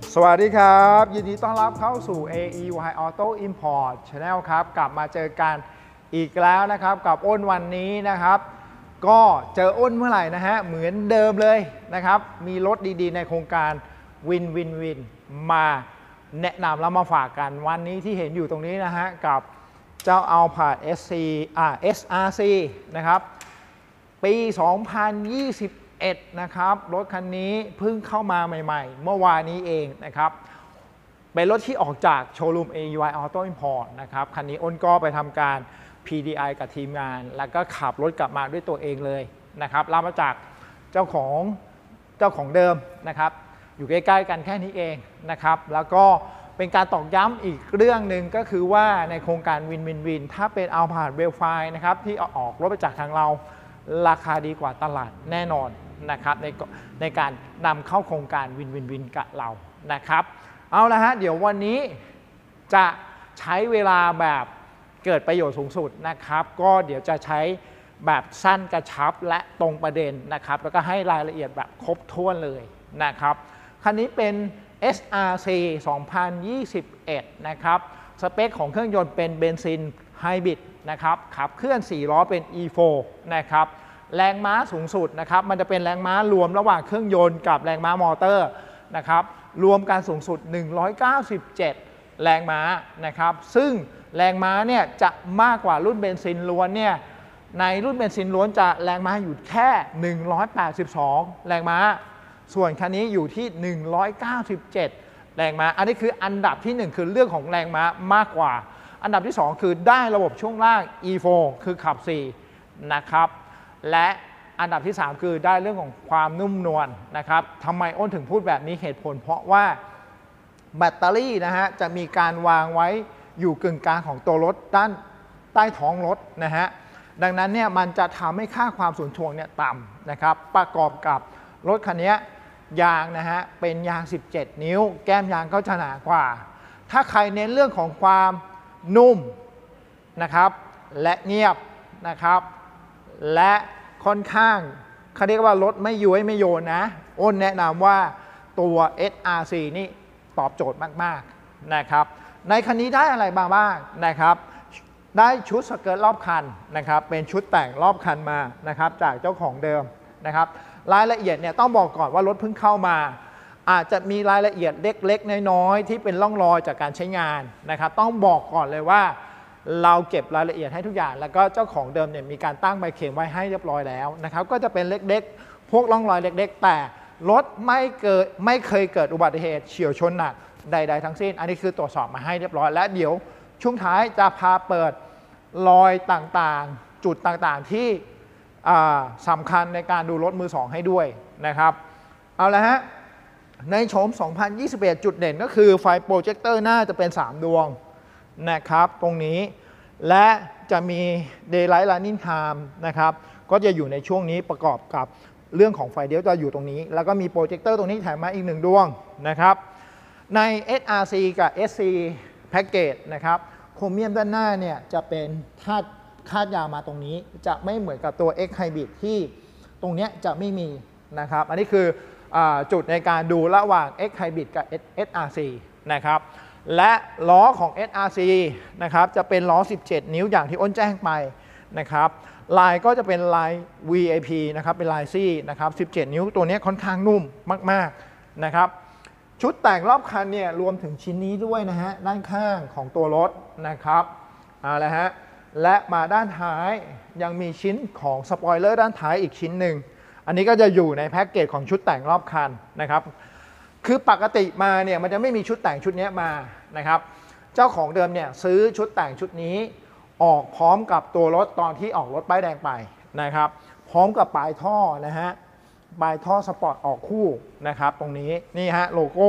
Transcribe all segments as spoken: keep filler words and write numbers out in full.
สวัสดีครับยินดีต้อนรับเข้าสู่ เอ อี วาย Auto Import Channel ครับกลับมาเจอกันอีกแล้วนะครับกับอ้นวันนี้นะครับก็เจออ้นเมื่อไหร่นะฮะเหมือนเดิมเลยนะครับมีรถดีๆในโครงการวินวินวินมาแนะนำแล้วมาฝากกันวันนี้ที่เห็นอยู่ตรงนี้นะฮะกับเจ้า Alphard เอส ซี อ่า เอส อาร์ ซี นะครับปี สองพันยี่สิบเอ็ด นะครับรถคันนี้เพิ่งเข้ามาใหม่ๆเมื่อวานนี้เองนะครับเป็นรถที่ออกจากโชว์รูม เอ อี วาย Auto Import นะครับคันนี้อ้นก็ไปทำการ พี ดี ไอ กับทีมงานแล้วก็ขับรถกลับมาด้วยตัวเองเลยนะครับรับมาจากเจ้าของเจ้าของเดิมนะครับอยู่ใกล้ๆกันแค่นี้เองนะครับแล้วก็เป็นการตอกย้ำอีกเรื่องหนึ่งก็คือว่าในโครงการวินวินวินถ้าเป็น Alphard Railfly นะครับที่ออกรถไปจากทางเราราคาดีกว่าตลาดแน่นอนนะครับในในการนำเข้าโครงการวินวินวินกับเรานะครับเอาละฮะเดี๋ยววันนี้จะใช้เวลาแบบเกิดประโยชน์สูงสุดนะครับก็เดี๋ยวจะใช้แบบสั้นกระชับและตรงประเด็นนะครับแล้วก็ให้รายละเอียดแบบครบถ้วนเลยนะครับคันนี้เป็น เอส อาร์ ซี สองพันยี่สิบเอ็ด นะครับสเปคของเครื่องยนต์เป็นเบนซินไฮบริดนะครับขับเคลื่อนสี่ล้อเป็น อี โฟร์ นะครับแรงม้าสูงสุดนะครับมันจะเป็นแรงม้ารวมระหว่างเครื่องยนต์กับแรงม้ามอเตอร์นะครับรวมกันสูงสุดหนึ่งร้อยเก้าสิบเจ็ดแรงม้านะครับซึ่งแรงม้าเนี่ยจะมากกว่ารุ่นเบนซินล้วนเนี่ยในรุ่นเบนซินล้วนจะแรงม้าอยู่แค่หนึ่งร้อยแปดสิบสองแรงม้าส่วนคันนี้อยู่ที่หนึ่งร้อยเก้าสิบเจ็ดแรงม้าอันนี้คืออันดับที่หนึ่งคือเรื่องของแรงม้ามากกว่าอันดับที่สองคือได้ระบบช่วงล่าง อี โฟร์ คือขับสี่นะครับและอันดับที่สามคือได้เรื่องของความนุ่มนวลนะครับทำไมอ้นถึงพูดแบบนี้เหตุผลเพราะว่าแบตเตอรี่นะฮะจะมีการวางไว้อยู่กึ่งกลางของตัวรถด้านใต้ท้องรถนะฮะดังนั้นเนี่ยมันจะทำให้ค่าความสูญถ่วงเนี่ยต่ำนะครับประกอบกับรถคันนี้ยางนะฮะเป็นยางสิบเจ็ดนิ้วแก้มยางก็จะหนากว่าถ้าใครเน้นเรื่องของความนุ่มนะครับและเงียบนะครับและค่อนข้างเขาเรียกว่ารถไม่ย้วยไม่โยนนะอ้นแนะนำว่าตัว เอส อาร์ ซี นี่ตอบโจทย์มากๆนะครับในคันนี้ได้อะไรบ้างบ้างนะครับได้ชุดสเกิร์ตรอบคันนะครับเป็นชุดแต่งรอบคันมานะครับจากเจ้าของเดิมนะครับรายละเอียดเนี่ยต้องบอกก่อนว่ารถเพิ่งเข้ามาอาจจะมีรายละเอียดเล็กๆน้อยๆที่เป็นร่องรอยจากการใช้งานนะครับต้องบอกก่อนเลยว่าเราเก็บรายละเอียดให้ทุกอย่างแล้วก็เจ้าของเดิมเนี่ยมีการตั้งใบเข็มไว้ให้เรียบร้อยแล้วนะครับก็จะเป็นเล็กๆพวกร่องรอยเล็กๆแต่รถไม่เกิดไม่เคยเกิดอุบัติเหตุเฉี่ยวชนหนักใดๆทั้งสิ้นอันนี้คือตรวจสอบมาให้เรียบร้อยและเดี๋ยวช่วงท้ายจะพาเปิดรอยต่างๆจุดต่างๆที่สำคัญในการดูรถมือสองให้ด้วยนะครับเอาละฮะในโฉมสองพันยี่สิบเอ็ดจุดเด่นก็คือไฟโปรเจคเตอร์หน้าจะเป็นสามดวงนะครับตรงนี้และจะมี Daylight Running Time นะครับก็จะอยู่ในช่วงนี้ประกอบกับเรื่องของไฟเลี้ยวจะอยู่ตรงนี้แล้วก็มีโปรเจคเตอร์ตรงนี้แถมมาอีกหนึ่งดวงนะครับใน เอส อาร์ ซี กับ เอส ซี Package นะครับโครเมียมด้านหน้าเนี่ยจะเป็นคาดคาดยาวมาตรงนี้จะไม่เหมือนกับตัว X Hybrid ที่ตรงนี้จะไม่มีนะครับอันนี้คืออจุดในการดูระหว่าง X Hybrid กับ เอส อาร์ ซี นะครับและล้อของ เอส อาร์ ซี นะครับจะเป็นล้อสิบเจ็ดนิ้วอย่างที่อ้นแจ้งไปนะครับลายก็จะเป็นลาย วี ไอ พี นะครับเป็นลายซี่นะครับสิบเจ็ดนิ้วตัวนี้ค่อนข้างนุ่มมากๆนะครับชุดแต่งรอบคันเนี่ยรวมถึงชิ้นนี้ด้วยนะฮะด้านข้างของตัวรถนะครับเอาละฮะและมาด้านท้ายยังมีชิ้นของสปอยเลอร์ด้านท้ายอีกชิ้นหนึ่งอันนี้ก็จะอยู่ในแพ็กเกจของชุดแต่งรอบคันนะครับคือปกติมาเนี่ยมันจะไม่มีชุดแต่งชุดนี้มานะครับเจ้าของเดิมเนี่ยซื้อชุดแต่งชุดนี้ออกพร้อมกับตัวรถตอนที่ออกรถป้ายแดงไปนะครับพร้อมกับปลายท่อนะฮะปลายท่อสปอร์ตออกคู่นะครับตรงนี้นี่ฮะโลโก้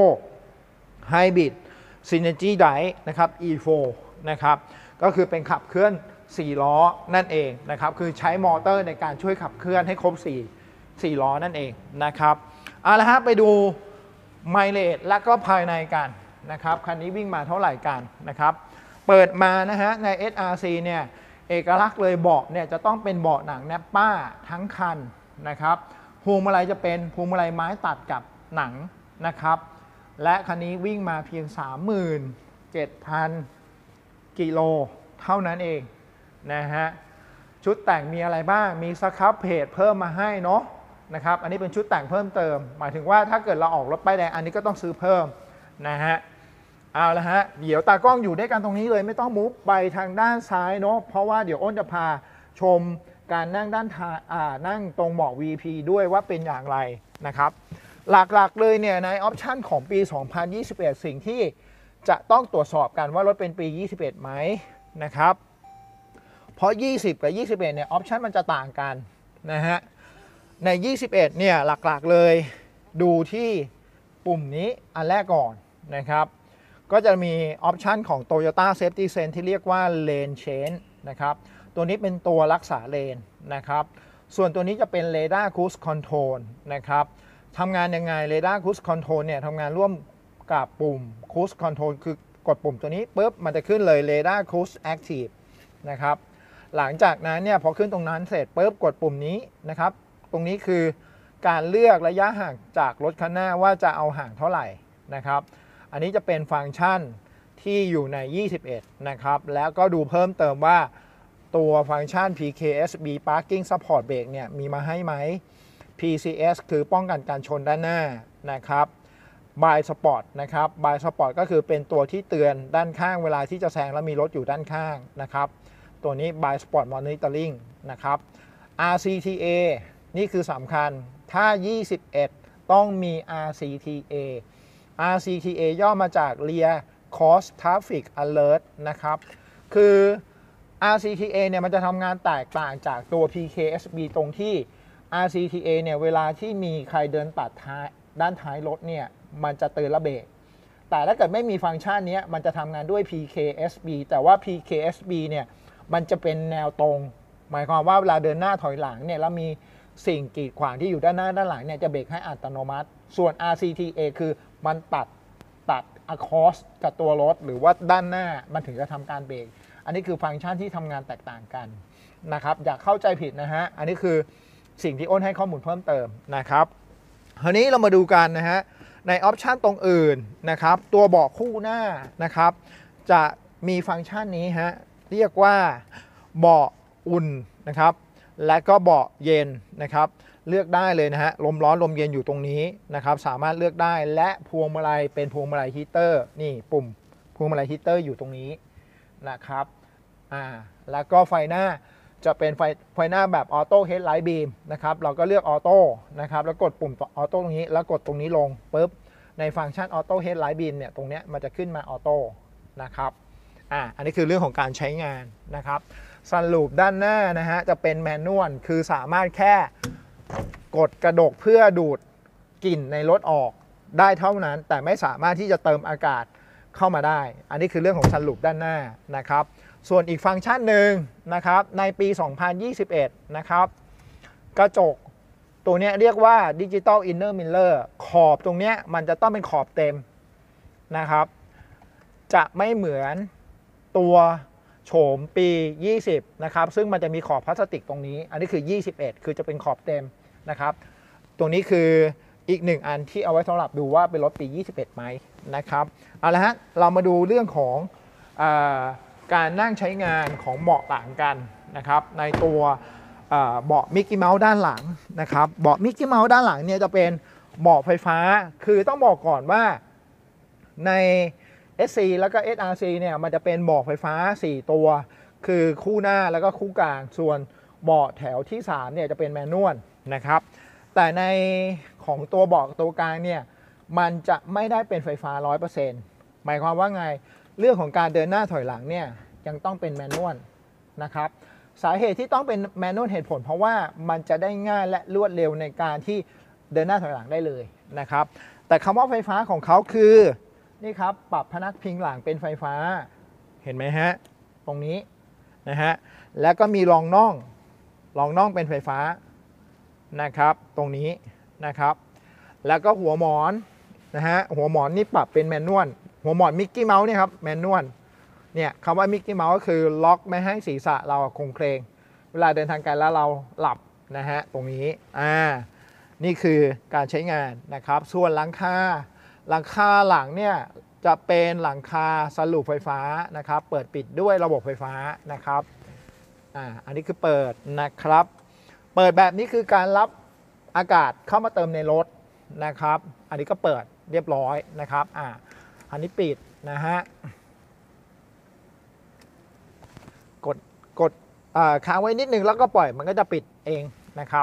Hybrid Synergy Drive นะครับ อี โฟร์ นะครับก็คือเป็นขับเคลื่อนสี่ล้อนั่นเองนะครับคือใช้มอเตอร์ในการช่วยขับเคลื่อนให้ครบสี่ สี่ล้อนั่นเองนะครับเอาละฮะไปดูไมเลจและก็ภายในกันนะครับคันนี้วิ่งมาเท่าไหร่กันนะครับเปิดมานะฮะใน เอส อาร์ ซี เนี่ยเอกลักษณ์เลยเบาะเนี่ยจะต้องเป็นเบาะหนังแนปป้าทั้งคันนะครับพวงมาลัยจะเป็นพวงมาลัยไม้ตัดกับหนังนะครับและคันนี้วิ่งมาเพียง สามหมื่นเจ็ดพัน กิโลเท่านั้นเองนะฮะชุดแต่งมีอะไรบ้างมีสครับเพจเพิ่มมาให้เนาะนะครับอันนี้เป็นชุดแต่งเพิ่มเติมหมายถึงว่าถ้าเกิดเราออกรถป้ายแดงอันนี้ก็ต้องซื้อเพิ่มนะฮะเอาละฮะเดี๋ยวตากล้องอยู่ด้วยกันตรงนี้เลยไม่ต้องมุฟไปทางด้านซ้ายเนาะเพราะว่าเดี๋ยวอ้นจะพาชมการนั่งด้านท้ายอ่านั่งตรงเบาะ วี พี ด้วยว่าเป็นอย่างไรนะครับหลักๆเลยเนี่ยในออปชันของปี สองพันยี่สิบเอ็ด สิ่งที่จะต้องตรวจสอบกันว่ารถเป็นปี ยี่สิบเอ็ด ไหมนะครับเพราะ ยี่สิบ กับ ยี่สิบเอ็ด เนี่ยออปชันมันจะต่างกันนะฮะใน ยี่สิบเอ็ด เนี่ยหลักๆเลยดูที่ปุ่มนี้อันแรกก่อนนะครับก็จะมีออปชันของ Toyota Safety Sense ที่เรียกว่า Lane Change นะครับตัวนี้เป็นตัวรักษาเลนนะครับส่วนตัวนี้จะเป็น Radar Cruise Control นะครับทำงานยังไง Radar Cruise Control เนี่ยทำงานร่วมกับปุ่ม Cruise Control คือกดปุ่มตัวนี้ปุ๊บมันจะขึ้นเลย Radar Cruise Active นะครับหลังจากนั้นเนี่ยพอขึ้นตรงนั้นเสร็จปุ๊บกดปุ่มนี้นะครับตรงนี้คือการเลือกระยะห่างจากรถคันหน้าว่าจะเอาห่างเท่าไหร่นะครับอันนี้จะเป็นฟังก์ชันที่อยู่ใน ยี่สิบเอ็ด นะครับแล้วก็ดูเพิ่มเติมว่าตัวฟังก์ชัน พี เค เอส บี Parking Support Brake เนี่ยมีมาให้ไหม พี ซี เอส คือป้องกันการชนด้านหน้านะครับ Blind Spot นะครับ Blind Spot ก็คือเป็นตัวที่เตือนด้านข้างเวลาที่จะแซงแล้วมีรถอยู่ด้านข้างนะครับตัวนี้ Blind Spot Monitoring นะครับ อาร์ ซี ที เอ นี่คือสำคัญถ้า ยี่สิบเอ็ด ต้องมี อาร์ ซี ที เอ อาร์ ซี ที เอ ย่อมาจาก Rear Cross Traffic Alert นะครับคือ อาร์ ซี ที เอ เนี่ยมันจะทำงานแตกต่างจากตัว พี เค เอส บี ตรงที่ อาร์ ซี ที เอ เนี่ยเวลาที่มีใครเดินตัดท้ายด้านท้ายรถเนี่ยมันจะเตือนระเบรกแต่ถ้าเกิดไม่มีฟังก์ชันนี้มันจะทำงานด้วย พี เค เอส บี แต่ว่า พี เค เอส บี เนี่ยมันจะเป็นแนวตรงหมายความว่าเวลาเดินหน้าถอยหลังเนี่ยแล้วมีสิ่งกีดขวางที่อยู่ด้านหน้าด้านหลังเนี่ยจะเบรกให้อัตโนมัติส่วน อาร์ ซี ที เอ คือมันตัดตัด across กับตัวรถหรือว่าด้านหน้ามันถึงจะทำการเบรกอันนี้คือฟังก์ชันที่ทำงานแตกต่างกันนะครับอย่าเข้าใจผิดนะฮะอันนี้คือสิ่งที่อ้นให้ข้อมูลเพิ่มเติมนะครับคราวนี้เรามาดูกันนะฮะในออปชันตรงอื่นนะครับตัวเบาะคู่หน้านะครับจะมีฟังก์ชันนี้ฮะเรียกว่าเบาะอุ่นนะครับและก็เบาะเย็นนะครับเลือกได้เลยนะฮะลมร้อนลมเย็นอยู่ตรงนี้นะครับสามารถเลือกได้และพวงมาลัยเป็นพวงมาลัยฮีเตอร์นี่ปุ่มพวงมาลัยฮีเตอร์อยู่ตรงนี้นะครับอ่าแล้วก็ไฟหน้าจะเป็นไฟไฟหน้าแบบออโต้เฮดไลท์บีมนะครับเราก็เลือกออโต้นะครับแล้วกดปุ่มออโต้ตรงนี้แล้วกดตรงนี้ลงปุ๊บในฟังก์ชันออโต้เฮดไลท์บีมเนี่ยตรงเนี้ยมันจะขึ้นมาออโต้นะครับอ่าอันนี้คือเรื่องของการใช้งานนะครับซันรูฟด้านหน้านะฮะจะเป็นแมนนวลคือสามารถแค่กดกระดกเพื่อดูดกลิ่นในรถออกได้เท่านั้นแต่ไม่สามารถที่จะเติมอากาศเข้ามาได้อันนี้คือเรื่องของซันรูฟด้านหน้านะครับส่วนอีกฟังก์ชันหนึ่งนะครับในปี สองพันยี่สิบเอ็ด นะครับกระจกตัวนี้เรียกว่า Digital Inner Mirror ขอบตรงนี้มันจะต้องเป็นขอบเต็มนะครับจะไม่เหมือนตัวโฉมปี ยี่สิบ นะครับซึ่งมันจะมีขอบพลาสติกตรงนี้อันนี้คือ ยี่สิบเอ็ด คือจะเป็นขอบเต็มนะครับตรงนี้คืออีกหนึ่งอันที่เอาไว้สำหรับดูว่าเป็นรถปี ยี่สิบเอ็ด ไหมนะครับเอาละฮะเรามาดูเรื่องของอ่าการนั่งใช้งานของเบาะหลังกันนะครับในตัวเบาะมิกกี้เมาส์ด้านหลังนะครับเบาะมิกกี้เมาส์ด้านหลังเนี่ยจะเป็นเบาะไฟฟ้าคือต้องบอกก่อนว่าใน เอส ซี แล้วก็ เอส อาร์ ซี เนี่ยมันจะเป็นเบาะไฟฟ้าสี่ตัวคือคู่หน้าแล้วก็คู่กลางส่วนเบาะแถวที่สามเนี่ยจะเป็นแมนนวลนะครับแต่ในของตัวเบาะตัวกลางเนี่ยมันจะไม่ได้เป็นไฟฟ้า ร้อยเปอร์เซ็นต์ หมายความว่าไงเรื่องของการเดินหน้าถอยหลังเนี่ยยังต้องเป็นแมนนวลนะครับสาเหตุที่ต้องเป็นแมนนวลเหตุผลเพราะว่ามันจะได้ง่ายและรวดเร็วในการที่เดินหน้าถอยหลังได้เลยนะครับแต่คำว่าไฟฟ้าของเขาคือนี่ครับปรับพนักพิงหลังเป็นไฟฟ้าเห็นไหมฮะตรงนี้นะฮะแล้วก็มีรองน่องรองน่องเป็นไฟฟ้านะครับตรงนี้นะครับแล้วก็หัวหมอนนะฮะหัวหมอนนี่ปรับเป็นแมนนวลหัวหมอนมิกกี้เมาส์เนี่ยครับแมนนวลเนี่ยคำว่ามิกกี้เมาส์ก็คือล็อกไม่ให้ศีรษะเราคงเครงเวลาเดินทางไกลแล้วเราหลับนะฮะตรงนี้อ่านี่คือการใช้งานนะครับส่วนหลังคาหลังคาหลังเนี่ยจะเป็นหลังคาสลูปไฟฟ้านะครับเปิดปิดด้วยระบบไฟฟ้านะครับอ่าอันนี้คือเปิดนะครับเปิดแบบนี้คือการรับอากาศเข้ามาเติมในรถนะครับอันนี้ก็เปิดเรียบร้อยนะครับอ่าอันนี้ปิดนะฮะกดกดค้างไว้นิดนึงแล้วก็ปล่อยมันก็จะปิดเองนะครับ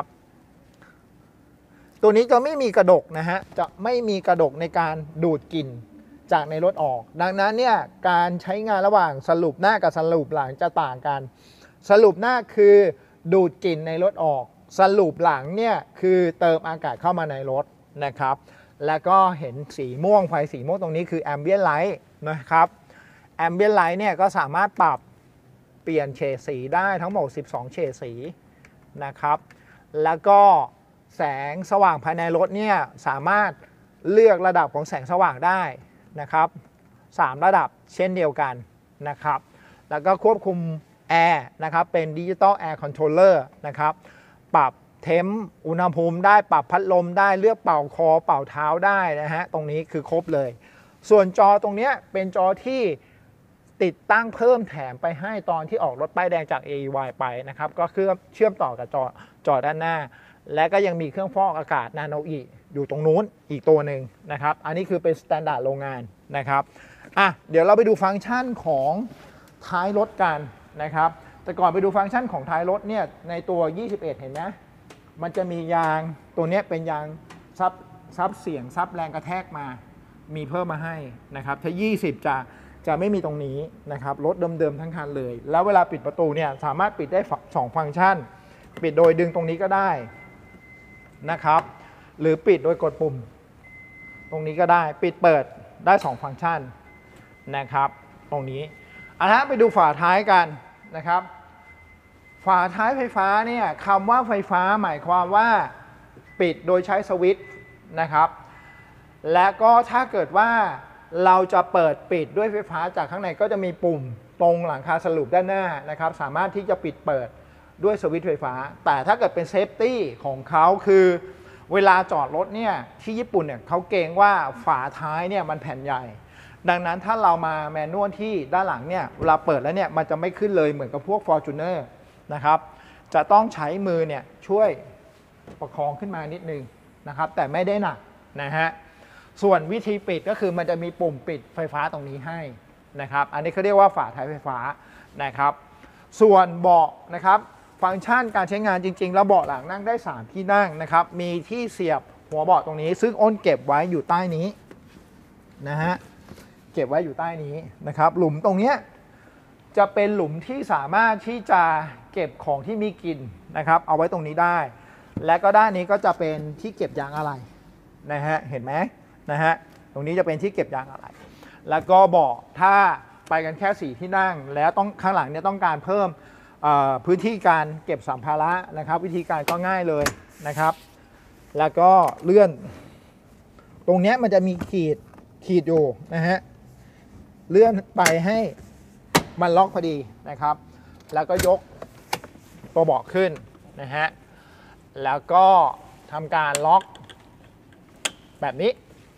ตัวนี้จะไม่มีกระดกนะฮะจะไม่มีกระดกในการดูดกลิ่นจากในรถออกดังนั้นเนี่ยการใช้งานระหว่างสรุปหน้ากับสรุปหลังจะต่างกันสรุปหน้าคือดูดกลิ่นในรถออกสรุปหลังเนี่ยคือเติมอากาศเข้ามาในรถนะครับแล้วก็เห็นสีม่วงไฟสีม่วงตรงนี้คือ Ambient Light นะครับ Ambient Light เนี่ยก็สามารถปรับเปลี่ยนเฉดสีได้ทั้งหมดสิบสองเฉดสีนะครับแล้วก็แสงสว่างภายในรถเนี่ยสามารถเลือกระดับของแสงสว่างได้นะครับสามระดับเช่นเดียวกันนะครับแล้วก็ควบคุมแอร์นะครับเป็นดิจิตอลแอร์คอนโทรลเลอร์นะครับปรับเทมอุณหภูมิได้ปรับพัดลมได้เลือกเป่าคอเป่าเท้าได้นะฮะตรงนี้คือครบเลยส่วนจอตรงนี้เป็นจอที่ติดตั้งเพิ่มแถมไปให้ตอนที่ออกรถป้ายแดงจาก เอ อี วาย ไปนะครับก็คือเชื่อมต่อกับจอจอด้านหน้าและก็ยังมีเครื่องฟอกอากาศนาโนอีอยู่ตรงนู้นอีกตัวหนึ่งนะครับอันนี้คือเป็นสแตนดาร์ดโรงงานนะครับอ่ะเดี๋ยวเราไปดูฟังก์ชันของท้ายรถกันนะครับแต่ก่อนไปดูฟังก์ชันของท้ายรถเนี่ยในตัวยี่สิบเอ็ดเห็นไหมมันจะมียางตัวนี้เป็นยางซับซับเสียงซับแรงกระแทกมามีเพิ่มมาให้นะครับถ้ายี่สิบจะจะไม่มีตรงนี้นะครับรถเดิมๆทั้งคันเลยแล้วเวลาปิดประตูเนี่ยสามารถปิดได้สองฟังก์ชันปิดโดยดึงตรงนี้ก็ได้นะครับหรือปิดโดยกดปุ่มตรงนี้ก็ได้ปิดเปิดได้สองฟังก์ชันนะครับตรงนี้อ่ะฮะไปดูฝาท้ายกันนะครับฝาท้ายไฟฟ้าเนี่ยคำว่าไฟฟ้าหมายความว่าปิดโดยใช้สวิตช์นะครับและก็ถ้าเกิดว่าเราจะเปิดปิดด้วยไฟฟ้าจากข้างในก็จะมีปุ่มตรงหลังคาสลูปด้านหน้านะครับสามารถที่จะปิดเปิดด้วยสวิตช์ไฟฟ้าแต่ถ้าเกิดเป็นเซฟตี้ของเขาคือเวลาจอดรถเนี่ยที่ญี่ปุ่นเนี่ยเขาเกรงว่าฝาท้ายเนี่ยมันแผ่นใหญ่ดังนั้นถ้าเรามาแมนนวลที่ด้านหลังเนี่ยเวลาเปิดแล้วเนี่ยมันจะไม่ขึ้นเลยเหมือนกับพวก Fortuner นะครับจะต้องใช้มือเนี่ยช่วยประคองขึ้นมานิดนึงนะครับแต่ไม่ได้หนักนะฮะส่วนวิธีปิดก็คือมันจะมีปุ่มปิดไฟฟ้าตรงนี้ให้นะครับอันนี้เขาเรียกว่าฝาท้ายไฟฟ้านะครับส่วนเบาะนะครับฟังก์ชันการใช้งานจริงๆแล้วเบาะหลังนั่งได้สามที่นั่งนะครับมีที่เสียบหัวเบาะตรงนี้ซึ่งอ้นเก็บไว้อยู่ใต้นี้นะฮะเก็บไว้อยู่ใต้นี้นะครับหลุมตรงนี้จะเป็นหลุมที่สามารถที่จะเก็บของที่มีกลิ่นนะครับเอาไว้ตรงนี้ได้และก็ด้านนี้ก็จะเป็นที่เก็บยางอะไหล่นะฮะเห็นไหมนะฮะตรงนี้จะเป็นที่เก็บยางอะไหล่แล้วก็เบาะถ้าไปกันแค่สี่ที่นั่งแล้วต้องข้างหลังเนี่ยต้องการเพิ่มพื้นที่การเก็บสัมภาระนะครับวิธีการก็ง่ายเลยนะครับแล้วก็เลื่อนตรงนี้มันจะมีขีดขีดอยู่นะฮะเลื่อนไปให้มันล็อกพอดีนะครับแล้วก็ยกตัวเบาะขึ้นนะฮะแล้วก็ทำการล็อกแบบนี้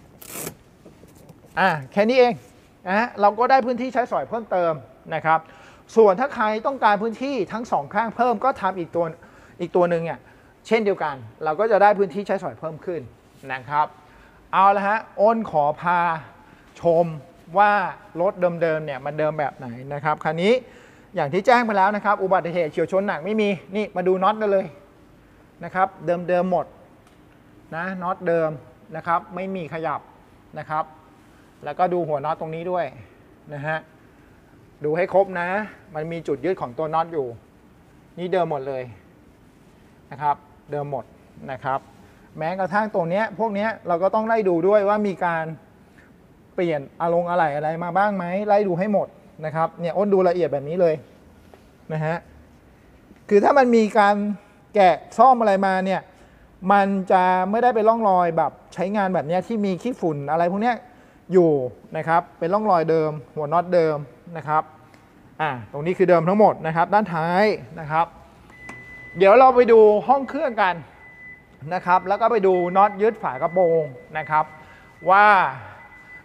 อ่ะแค่นี้เองนะฮะเราก็ได้พื้นที่ใช้สอยเพิ่มเติมนะครับส่วนถ้าใครต้องการพื้นที่ทั้งสองข้างเพิ่มก็ทำอีกตัวอีกตัวหนึ่งเนี่ยเช่นเดียวกันเราก็จะได้พื้นที่ใช้สอยเพิ่มขึ้นนะครับเอาละฮะอ้นขอพาชมว่ารถเดิมๆเนี่ยมันเดิมแบบไหนนะครับคันนี้อย่างที่แจ้งไปแล้วนะครับอุบัติเหตุเฉียวชนหนักไม่มีนี่มาดูน็อตกันเลยนะครับเดิมๆหมดนะน็อตเดิมนะครับไม่มีขยับนะครับแล้วก็ดูหัวน็อตตรงนี้ด้วยนะฮะดูให้ครบนะมันมีจุดยึดของตัวน็อตอยู่นี่เดิมหมดเลยนะครับเดิมหมดนะครับแม้กระทั่งตัวเนี้ยพวกเนี้ยเราก็ต้องไล่ดูด้วยว่ามีการเปลี่ยนอารมณ์อะไรอะไรมาบ้างไหมไล่ดูให้หมดนะครับเนี่ยอ้นดูละเอียดแบบนี้เลยนะฮะคือถ้ามันมีการแกะซ่อมอะไรมาเนี่ยมันจะไม่ได้เป็นร่องรอยแบบใช้งานแบบนี้ที่มีขี้ฝุ่นอะไรพวกเนี้ยอยู่นะครับเป็นร่องรอยเดิมหัวน็อตเดิมนะครับอ่าตรงนี้คือเดิมทั้งหมดนะครับด้านท้ายนะครับเดี๋ยวเราไปดูห้องเครื่องกันนะครับแล้วก็ไปดูน็อตยึดฝากระโปรงนะครับว่า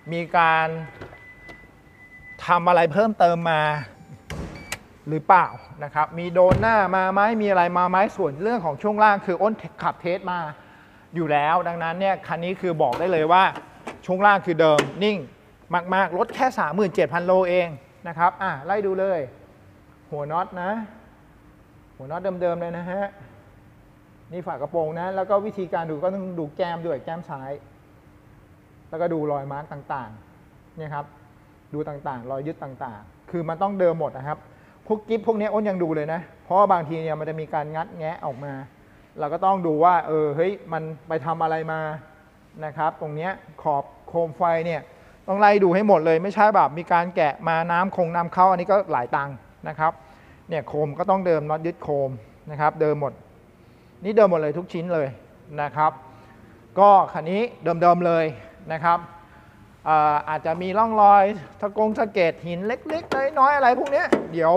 มีการทำอะไรเพิ่มเติมมาหรือเปล่านะครับมีโดนหน้ามาไหมมีอะไรมาไหมส่วนเรื่องของช่วงล่างคืออ้นขับเทสมาอยู่แล้วดังนั้นเนี่ยคันนี้คือบอกได้เลยว่าช่วงล่างคือเดิมนิ่งมากๆรถแค่ สามหมื่นเจ็ดพัน โลเองนะครับอ่ะไล่ดูเลยหัวน็อตนะหัวน็อตเดิมๆเลยนะฮะนี่ฝากระโปรงนะแล้วก็วิธีการดูก็ต้องดูแก้มด้วยแก้มซ้ายแล้วก็ดูรอยมาร์กต่างๆเนี่ยครับดูต่างๆรอยยึดต่างๆคือมันต้องเดิมหมดนะครับพวกกิ๊บพวกนี้อ้นยังดูเลยนะเพราะว่าบางทีเนี่ยมันจะมีการงัดแงะออกมาเราก็ต้องดูว่าเออเฮ้ยมันไปทำอะไรมานะครับตรงเนี้ยขอบโคมไฟเนี่ยต้องไล่ดูให้หมดเลยไม่ใช่แบบมีการแกะมาน้ำคงน้ำเข้าอันนี้ก็หลายตังค์นะครับเนี่ยโคมก็ต้องเดิมน็อตยึดโคมนะครับเดิมหมดนี่เดิมหมดเลยทุกชิ้นเลยนะครับก็คันนี้เดิมๆเลยนะครับอาอาจจะมีร่องรอยตะกงสะเก็ดหินเล็กๆน้อยๆอะไรพวกนี้เดี๋ยว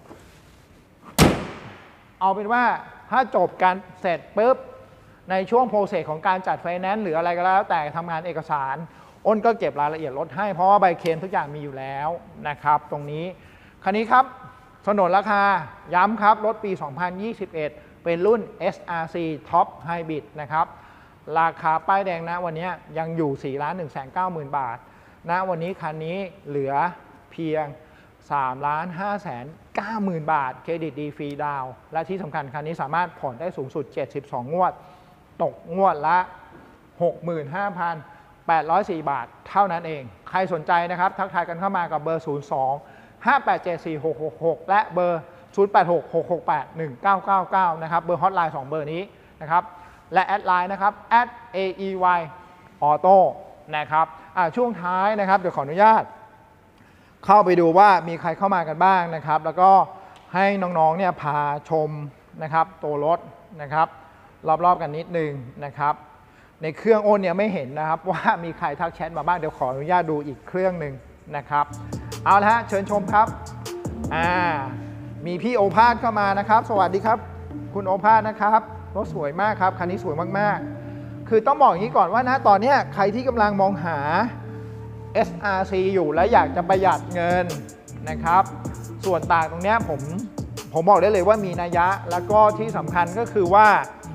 เอาเป็นว่าถ้าจบการเสร็จปุ๊บในช่วงโปรเซสของการจัดไฟแนนซ์หรืออะไรก็แล้วแต่ทำงานเอกสารอ้นก็เก็บรายละเอียดรถให้เพราะว่าใบเคลมทุกอย่างมีอยู่แล้วนะครับตรงนี้คันนี้ครับสนนราคาย้ำครับรถปี สองพันยี่สิบเอ็ด เป็นรุ่น เอส อาร์ ซี Top Hybrid นะครับราคาป้ายแดงนะวันนี้ยังอยู่ สี่ล้านหนึ่งแสนเก้าหมื่น บาทนะวันนี้คันนี้เหลือเพียง สามล้านห้าแสนเก้าหมื่น บาทเครดิตดีฟรีดาวและที่สำคัญคันนี้สามารถผ่อนได้สูงสุดเจ็ดสิบสองงวดตกงวดละ หกหมื่นห้าพันแปดร้อยสี่ บาทเท่านั้นเองใครสนใจนะครับทักทายกันเข้ามากับเบอร์ ศูนย์ สอง ห้า แปด เจ็ด สี่ หก หก หก และเบอร์ ศูนย์ แปด หก หก หก แปด หนึ่ง เก้า เก้า เก้า นะครับเบอร์ฮอตไลน์สองเบอร์นี้นะครับและแอดไลน์นะครับ แอท เอ อี วาย Auto นะครับช่วงท้ายนะครับเดี๋ยวขออนุญาตเข้าไปดูว่ามีใครเข้ามากันบ้างนะครับแล้วก็ให้น้องๆเนี่ยพาชมนะครับตัวรถนะครับรอบๆกันนิดนึงนะครับในเครื่องโอนเนี่ยไม่เห็นนะครับว่ามีใครทักแชทมาบ้างเดี๋ยวขออนุญาตดูอีกเครื่องหนึ่งนะครับเอาละฮะเชิญชมครับอ่ามีพี่โอภาสเข้ามานะครับสวัสดีครับคุณโอภาสนะครับรถสวยมากครับคันนี้สวยมากๆคือต้องบอกอย่างนี้ก่อนว่านะตอนนี้ใครที่กำลังมองหา เอส อาร์ ซี อยู่และอยากจะประหยัดเงินนะครับส่วนต่างตรงนี้ผมผมบอกได้เลยว่ามีนัยยะแล้วก็ที่สำคัญก็คือว่า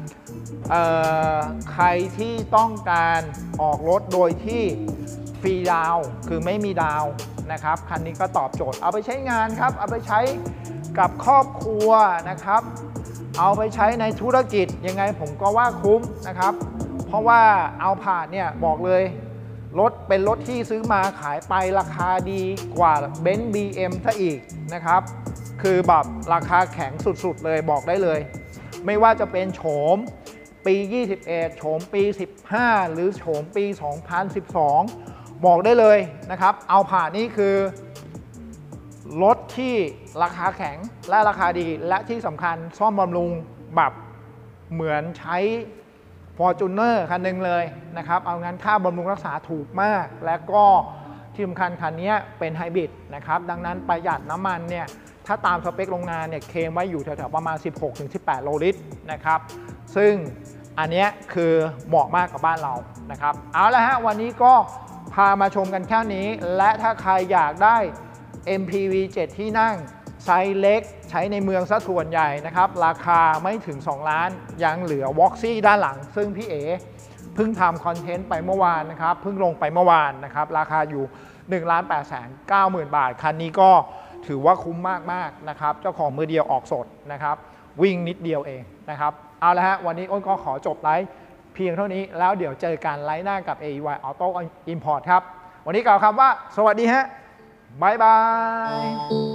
ใครที่ต้องการออกรถโดยที่ฟรีดาวคือไม่มีดาวนะครับคันนี้ก็ตอบโจทย์เอาไปใช้งานครับเอาไปใช้กับครอบครัวนะครับเอาไปใช้ในธุรกิจยังไงผมก็ว่าคุ้มนะครับเพราะว่าเอาผ่านเนี่ยบอกเลยรถเป็นรถที่ซื้อมาขายไปราคาดีกว่าเบนซ์ บี เอ็ม ซะอีกนะครับคือแบบราคาแข็งสุดๆเลยบอกได้เลยไม่ว่าจะเป็นโฉมปียี่สิบเอ็ดโฉมปีสิบห้าหรือโฉมปีสองพันสิบสองบอกได้เลยนะครับเอาผ่านนี่คือรถที่ราคาแข็งและราคาดีและที่สำคัญซ่อมบำรุงแบบเหมือนใช้ Fortuner คันหนึ่งเลยนะครับเอางั้นค่าบำรุงรักษาถูกมากและก็ที่สำคัญคันนี้เป็นไฮบริดนะครับดังนั้นประหยัดน้ำมันเนี่ยถ้าตามสเปคโรงงานเนี่ยเคลมไว้อยู่แถวๆประมาณ สิบหกถึงสิบแปด โลลิตรนะครับซึ่งอันนี้คือเหมาะมากกับบ้านเรานะครับเอาละฮะวันนี้ก็พามาชมกันแค่นี้และถ้าใครอยากได้ เอ็ม พี วี เจ็ด ที่นั่งไซส์เล็กใช้ในเมืองซะส่วนใหญ่นะครับราคาไม่ถึงสองล้านยังเหลือ Voxy ด้านหลังซึ่งพี่เอ๋เพิ่งทำคอนเทนต์ไปเมื่อวานนะครับเพิ่งลงไปเมื่อวานนะครับราคาอยู่ หนึ่งล้านแปดแสนเก้าหมื่น บาทคันนี้ก็ถือว่าคุ้มมากๆนะครับเจ้าของมือเดียวออกสดนะครับวิ่งนิดเดียวเองนะครับเอาละฮะวันนี้อ้นก็ขอจบไลฟ์เพียงเท่านี้แล้วเดี๋ยวเจอกันไลฟ์หน้ากับ เอ อี วาย Auto Import ครับวันนี้กล่าวคำว่าสวัสดีฮะบ๊ายบาย